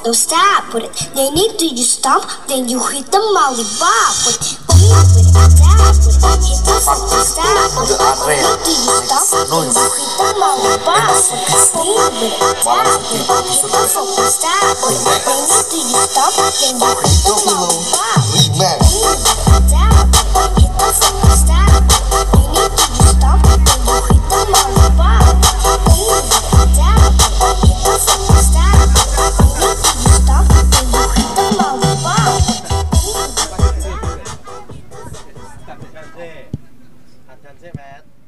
don't stop with it. They need to you stop, then you hit the lollipop with it. Move with it, tap with it, hit the fucking stop with it. They need to you stop, then you hit the lollipop with it. Move with it, tap with it, hit the fucking stop with it. They need to you stop, then you hit the lollipop with it. Move with it, tap with it, hit the fucking stop with it. They need to you stop, then you hit the lollipop with it. Move with it, tap with it, hit the fucking stop with it. They need to you stop, then you hit the lollipop. Atenze, Matt.